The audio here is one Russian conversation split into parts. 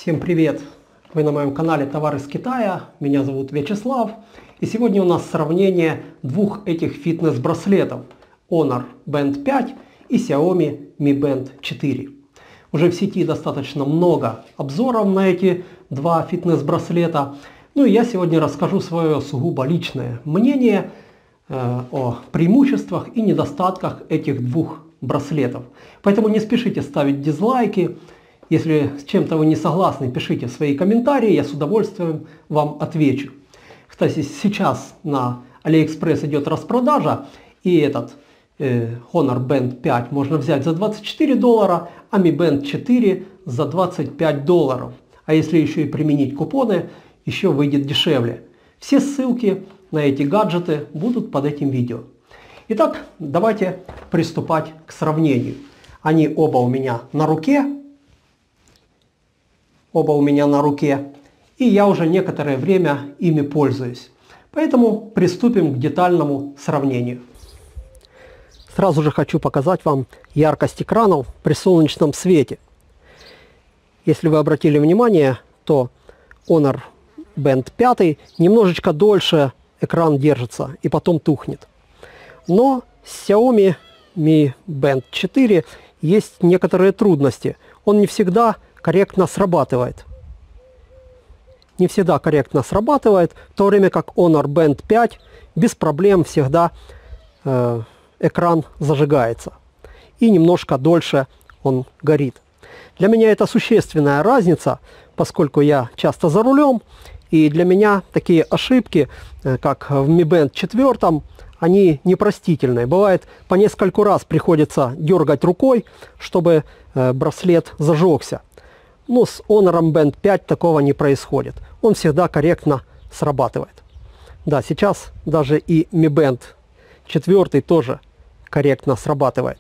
Всем привет! Вы на моем канале Товары с Китая. Меня зовут Вячеслав. И сегодня у нас сравнение двух этих фитнес-браслетов. Honor Band 5 и Xiaomi Mi Band 4. Уже в сети достаточно много обзоров на эти два фитнес-браслета. Ну и я сегодня расскажу свое сугубо личное мнение о преимуществах и недостатках этих двух браслетов. Поэтому не спешите ставить дизлайки. Если с чем-то вы не согласны, пишите свои комментарии, я с удовольствием вам отвечу. Кстати, сейчас на AliExpress идет распродажа, и этот Honor Band 5 можно взять за $24, а Mi Band 4 за $25. А если еще и применить купоны, еще выйдет дешевле. Все ссылки на эти гаджеты будут под этим видео. Итак, давайте приступать к сравнению. Они оба у меня на руке. И я уже некоторое время ими пользуюсь. Поэтому приступим к детальному сравнению. Сразу же хочу показать вам яркость экранов при солнечном свете. Если вы обратили внимание, то Honor Band 5 немножечко дольше экран держится и потом тухнет. Но с Xiaomi Mi Band 4 есть некоторые трудности. Он не всегда корректно срабатывает. В то время как Honor Band 5 без проблем всегда экран зажигается. И немножко дольше он горит. Для меня это существенная разница, поскольку я часто за рулем. И для меня такие ошибки, как в Mi Band 4, они непростительные. Бывает, по нескольку раз приходится дергать рукой, чтобы браслет зажегся. Но с Honor Band 5 такого не происходит. Он всегда корректно срабатывает. Да, сейчас даже и Mi Band 4 тоже корректно срабатывает.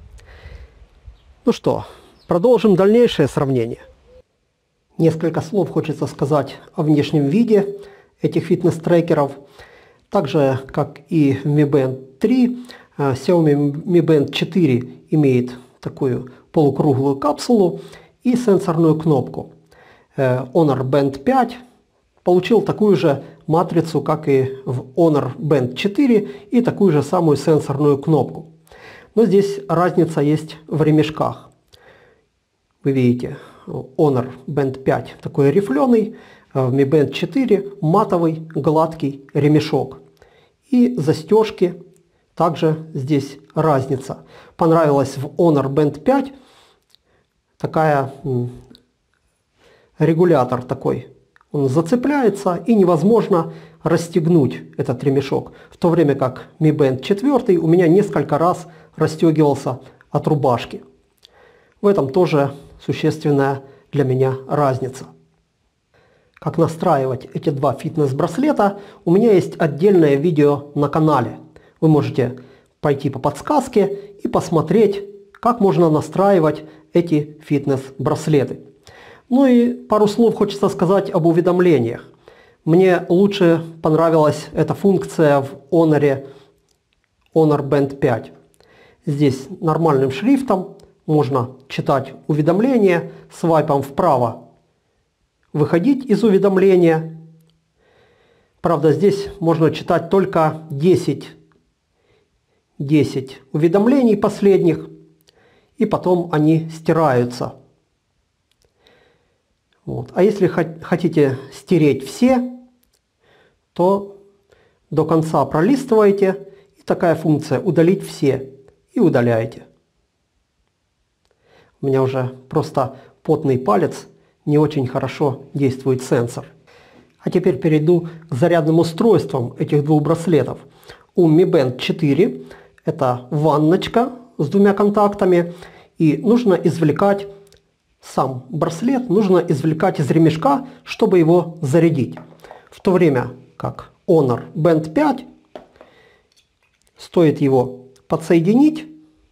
Ну что, продолжим дальнейшее сравнение. Несколько слов хочется сказать о внешнем виде этих фитнес-трекеров. Так же, как и в Mi Band 3, Xiaomi Mi Band 4 имеет такую полукруглую капсулу и сенсорную кнопку. Honor Band 5 получил такую же матрицу, как и в Honor Band 4, и такую же самую сенсорную кнопку. Но здесь разница есть в ремешках. Вы видите, Honor Band 5 такой рифленый, в Mi Band 4 матовый гладкий ремешок. И застежки также здесь разница. Понравилось в Honor Band 5 такая регулятор такой. Он зацепляется и невозможно расстегнуть этот ремешок. В то время как Mi Band 4 у меня несколько раз расстегивался от рубашки. В этом тоже существенная для меня разница. Как настраивать эти два фитнес-браслета, у меня есть отдельное видео на канале. Вы можете пойти по подсказке и посмотреть, как можно настраивать эти фитнес-браслеты. Ну и пару слов хочется сказать об уведомлениях. Мне лучше понравилась эта функция в Honor Band 5. Здесь нормальным шрифтом можно читать уведомления, свайпом вправо выходить из уведомления. Правда, здесь можно читать только 10 уведомлений последних, и потом они стираются. Вот. А если хотите стереть все, то до конца пролистываете, и такая функция «Удалить все» и удаляете. У меня уже просто потный палец, не очень хорошо действует сенсор. А теперь перейду к зарядным устройствам этих двух браслетов. У Mi Band 4 это ванночка с двумя контактами, и нужно извлекать сам браслет, нужно извлекать из ремешка, чтобы его зарядить. В то время как Honor Band 5, стоит его подсоединить,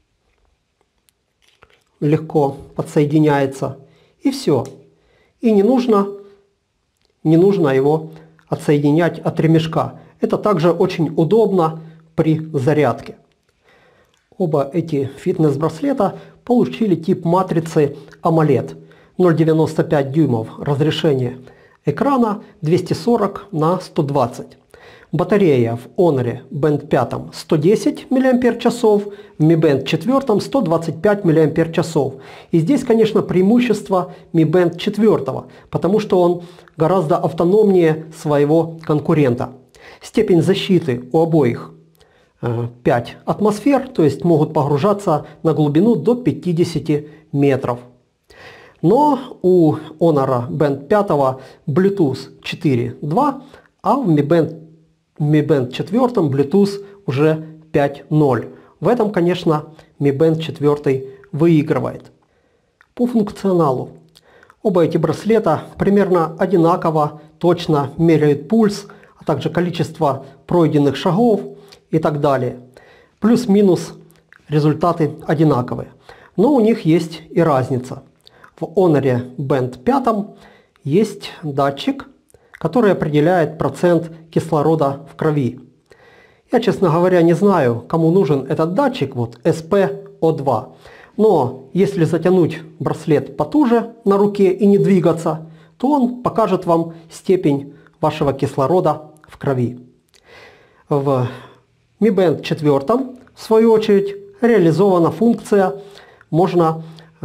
легко подсоединяется, и все. И не нужно его отсоединять от ремешка. Это также очень удобно при зарядке. Оба эти фитнес-браслета получили тип матрицы AMOLED. 0,95 дюймов разрешение экрана, 240 на 120. Батарея в Honor Band 5 110 мАч, в Mi Band 4 125 мАч. И здесь, конечно, преимущество Mi Band 4, потому что он гораздо автономнее своего конкурента. Степень защиты у обоих 5 атмосфер, то есть могут погружаться на глубину до 50 метров. Но у Honor Band 5 Bluetooth 4.2, а в Mi Band 4 Bluetooth уже 5.0. В этом, конечно, Mi Band 4 выигрывает. По функционалу. Оба эти браслета примерно одинаково точно меряют пульс, а также количество пройденных шагов и так далее. Плюс-минус результаты одинаковые. Но у них есть и разница. В Honor Band 5 есть датчик, который определяет процент кислорода в крови. Я, честно говоря, не знаю, кому нужен этот датчик, вот SpO2. Но если затянуть браслет потуже на руке и не двигаться, то он покажет вам степень вашего кислорода в крови. В Mi Band 4, в свою очередь, реализована функция, можно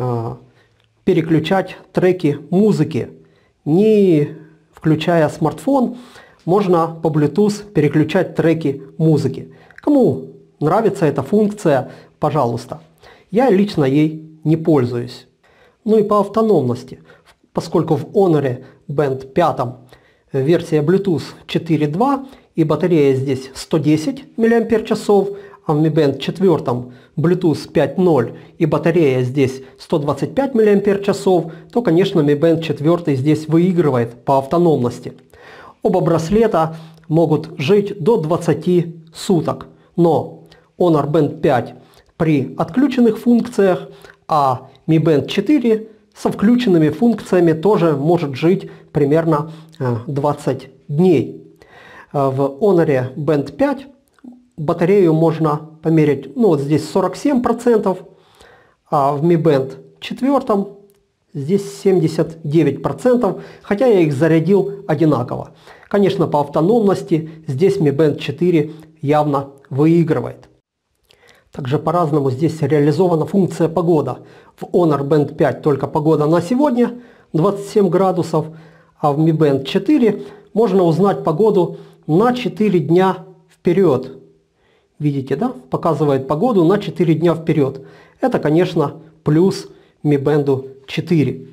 переключать треки музыки. Не включая смартфон, можно по Bluetooth переключать треки музыки. Кому нравится эта функция, пожалуйста. Я лично ей не пользуюсь. Ну и по автономности, поскольку в Honor Band 5 версия Bluetooth 4.2 и батарея здесь 110 мАч, а в Mi Band 4 Bluetooth 5.0 и батарея здесь 125 мАч, то, конечно, Mi Band 4 здесь выигрывает по автономности. Оба браслета могут жить до 20 суток, но Honor Band 5 при отключенных функциях, а Mi Band 4 со включенными функциями тоже может жить примерно 20 дней. В Honor Band 5 батарею можно померить, ну вот здесь 47%, а в Mi Band 4 здесь 79%, хотя я их зарядил одинаково. Конечно, по автономности здесь Mi Band 4 явно выигрывает. Также по-разному здесь реализована функция погода. В Honor Band 5 только погода на сегодня 27 градусов, а в Mi Band 4 можно узнать погоду на 4 дня вперед. Видите, да? Показывает погоду на 4 дня вперед. Это, конечно, плюс Mi Band 4.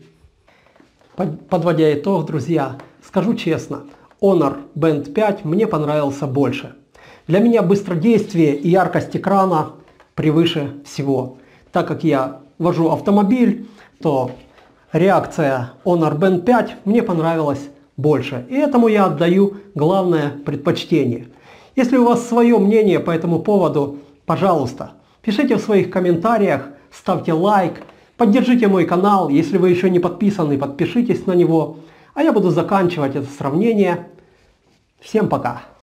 Подводя итог, друзья, скажу честно, Honor Band 5 мне понравился больше. Для меня быстродействие и яркость экрана превыше всего. Так как я вожу автомобиль, то реакция Honor Band 5 мне понравилась больше. И этому я отдаю главное предпочтение. Если у вас свое мнение по этому поводу, пожалуйста, пишите в своих комментариях, ставьте лайк, поддержите мой канал. Если вы еще не подписаны, подпишитесь на него. А я буду заканчивать это сравнение. Всем пока!